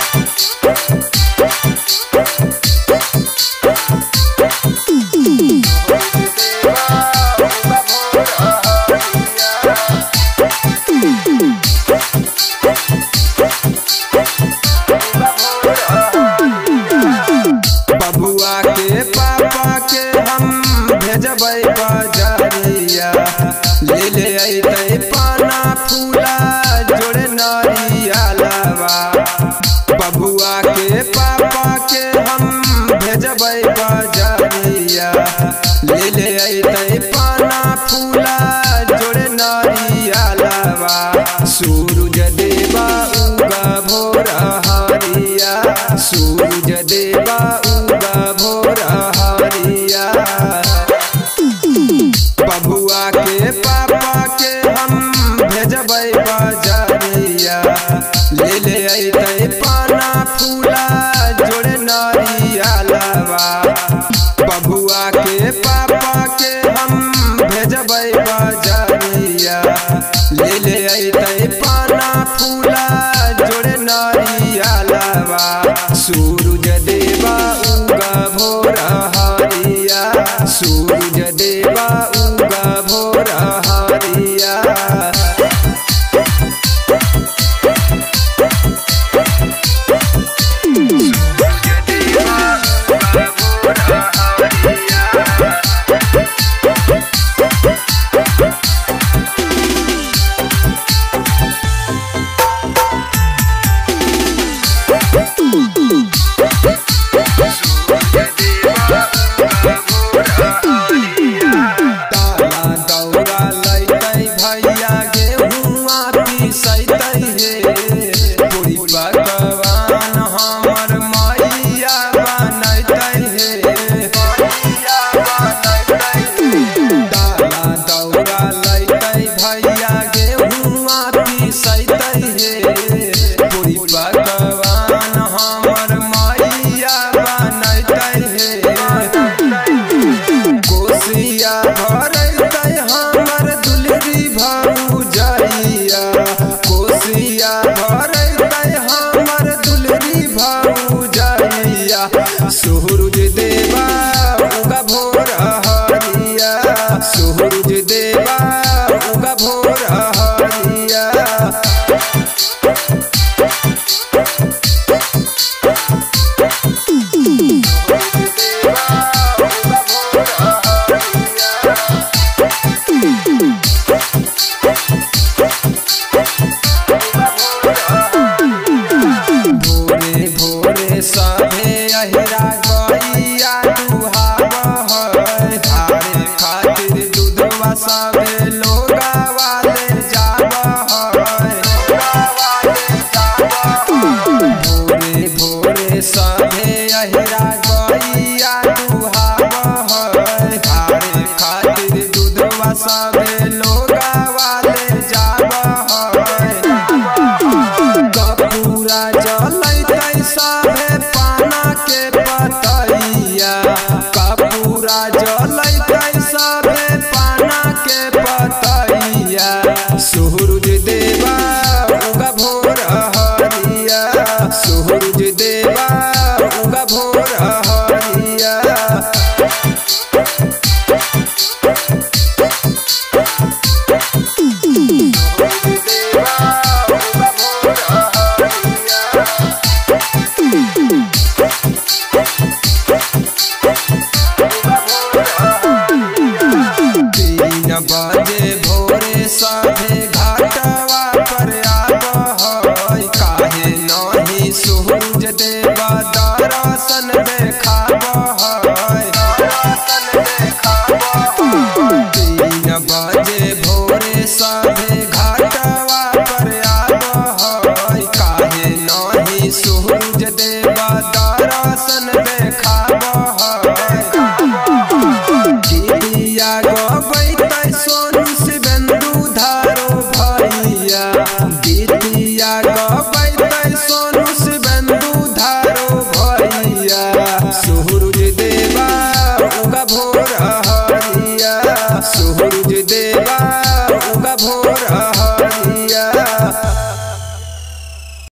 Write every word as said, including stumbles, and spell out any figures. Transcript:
भेजबै बाजारिया ले ले अइतै पाना फूला जोड़े नारिया लावा। बबुआ के पापा के हम भेजबै बाजारिया ले ले अइतै पाना फूला जोड़े नारिया लावा। सूरज देवा उगा भोर हरिया, सूरज देवा उगा भोर हरिया। बबुआ के पापा के हम भेजबै बाजारिया ले ले अइतै पाना फूला जोड़े नारिया लावा। बबुआ के पापा के हम भेजबै बाजारिया ले ले अइतै पाना फूला जोड़े नारिया लावा। सूरज देवा उगा भोर हरिया, सूरज देवा उगा भोर हरिया। सही